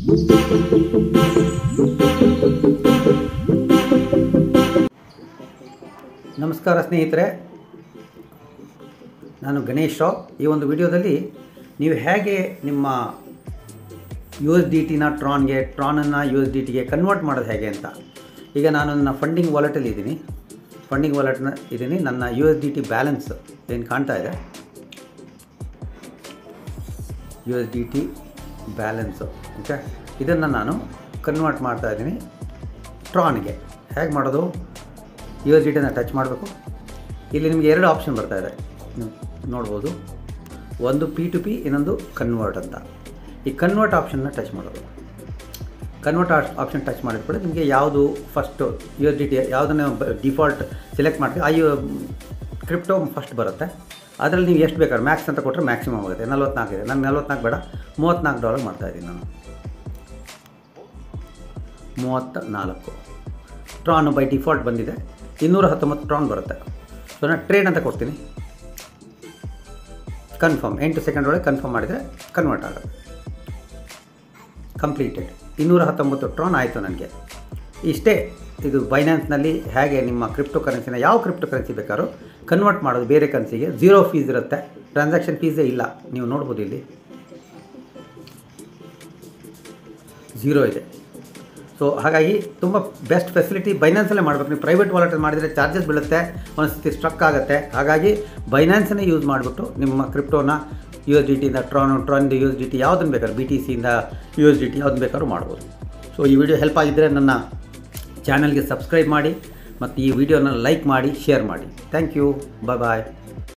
ನಮಸ್ಕಾರ ಸ್ನೇಹಿತರೆ, ನಾನು ಗಣೇಶ್ ರಾವ್. ಈ ಒಂದು ವಿಡಿಯೋದಲ್ಲಿ ನೀವು ಹೇಗೆ ನಿಮ್ಮ USDT ಟ್ರಾನ್ಗೆ, ಟ್ರಾನನ್ನು USDTಗೆ ಕನ್ವರ್ಟ್ ಮಾಡೋದು ಹೇಗೆ ಅಂತ. ಈಗ ನಾನು ನನ್ನ ಫಂಡಿಂಗ್ ವಾಲೆಟಲ್ಲಿ ಇದ್ದೀನಿ, ನನ್ನ USDT ಬ್ಯಾಲೆನ್ಸ್ ಏನು ಕಾಣ್ತಾ ಇದೆ, USDT ಬ್ಯಾಲೆನ್ಸು. ಓಕೆ, ಇದನ್ನು ನಾನು ಕನ್ವರ್ಟ್ ಮಾಡ್ತಾ ಇದ್ದೀನಿ ಟ್ರಾನ್ಗೆ. ಹೇಗೆ ಮಾಡೋದು? USDTನ ಟಚ್ ಮಾಡಬೇಕು. ಇಲ್ಲಿ ನಿಮಗೆ ಎರಡು ಆಪ್ಷನ್ ಬರ್ತಾ ಇದೆ, ನೀವು ನೋಡ್ಬೋದು. ಒಂದು P2P, ಇನ್ನೊಂದು ಕನ್ವರ್ಟ್ ಅಂತ. ಈ ಕನ್ವರ್ಟ್ ಆಪ್ಷನ್ನ ಟಚ್ ಮಾಡೋದು. ಕನ್ವರ್ಟ್ ಆಪ್ಷನ್ ಟಚ್ ಮಾಡಿದ ಕೂಡ ನಿಮಗೆ ಯಾವುದು ಫಸ್ಟು USDT ಯಾವುದನ್ನು ಡಿಫಾಲ್ಟ್ ಸೆಲೆಕ್ಟ್ ಮಾಡ್ತೀವಿ ಆ ಕ್ರಿಪ್ಟೋ ಫಸ್ಟ್ ಬರುತ್ತೆ. ಅದರಲ್ಲಿ ನೀವು ಎಷ್ಟು ಬೇಕಾದ್ರೆ ಮ್ಯಾಕ್ಸ್ ಅಂತ ಕೊಟ್ಟರೆ ಮ್ಯಾಕ್ಸಿಮಮ್ ಆಗುತ್ತೆ. 44 ಇದೆ, ನಾನು 44 ಬೇಡ, $34 ಮಾಡ್ತಾಯಿದ್ದೀನಿ. ನಾನು 34 ಟ್ರಾನ್ ಬೈ ಡಿಫಾಲ್ಟ್ ಬಂದಿದೆ. 219 ಟ್ರಾನ್ ಬರುತ್ತೆ. ಸೊ ನಾನು ಟ್ರೇಡ್ ಅಂತ ಕೊಡ್ತೀನಿ. ಕನ್ಫರ್ಮ್ 8 ಸೆಕೆಂಡ್ ಒಳಗೆ ಕನ್ಫರ್ಮ್ ಮಾಡಿದರೆ ಕನ್ವರ್ಟ್ ಆಗುತ್ತೆ. ಕಂಪ್ಲೀಟೆಡ್. 219 ಟ್ರಾನ್ ಆಯಿತು ನನಗೆ. ಇಷ್ಟೇ ಇದು ಬೈನಾನ್ಸ್ನಲ್ಲಿ ಹೇಗೆ ನಿಮ್ಮ ಕ್ರಿಪ್ಟೋ ಕರೆನ್ಸಿನ ಯಾವ ಕ್ರಿಪ್ಟೋ ಕರೆನ್ಸಿ ಬೇಕಾದ್ರೂ ಕನ್ವರ್ಟ್ ಮಾಡೋದು ಬೇರೆ ಕರೆನ್ಸಿಗೆ. 0 ಫೀಸ್ ಇರುತ್ತೆ, ಟ್ರಾನ್ಸಾಕ್ಷನ್ ಫೀಸೇ ಇಲ್ಲ. ನೀವು ನೋಡ್ಬೋದು ಇಲ್ಲಿ 0 ಇದೆ. ಸೊ ಹಾಗಾಗಿ ತುಂಬ ಬೆಸ್ಟ್ ಫೆಸಿಲಿಟಿ ಬೈನಾನ್ಸಲ್ಲೇ ಮಾಡಬೇಕು. ನೀವು ಪ್ರೈವೇಟ್ ವಾಲೆಟಲ್ಲಿ ಮಾಡಿದರೆ ಚಾರ್ಜಸ್ ಬೀಳುತ್ತೆ, ಒಂದ್ಸತಿ ಸ್ಟ್ರಕ್ ಆಗುತ್ತೆ. ಹಾಗಾಗಿ ಬೈನಾನ್ಸನ್ನೇ ಯೂಸ್ ಮಾಡಿಬಿಟ್ಟು ನಿಮ್ಮ ಕ್ರಿಪ್ಟೋನ USDTಯಿಂದ ಟ್ರಾನ್ದು USDT ಯಾವುದನ್ನು ಬೇಕಾದ್ರೂ, BTCಯಿಂದ USDT ಯಾವುದನ್ನು ಬೇಕಾದ್ರೂ ಮಾಡ್ಬೋದು. ಸೊ ಈ ವಿಡಿಯೋ ಹೆಲ್ಪ್ ಆಗಿದ್ದರೆ ನನ್ನ ಚಾನಲ್ಗೆ ಸಬ್ಸ್ಕ್ರೈಬ್ ಮಾಡಿ ಮತ್ತು ಈ ವಿಡಿಯೋನ ಲೈಕ್ ಮಾಡಿ, ಶೇರ್ ಮಾಡಿ. Thank you. ಬಾಯ್.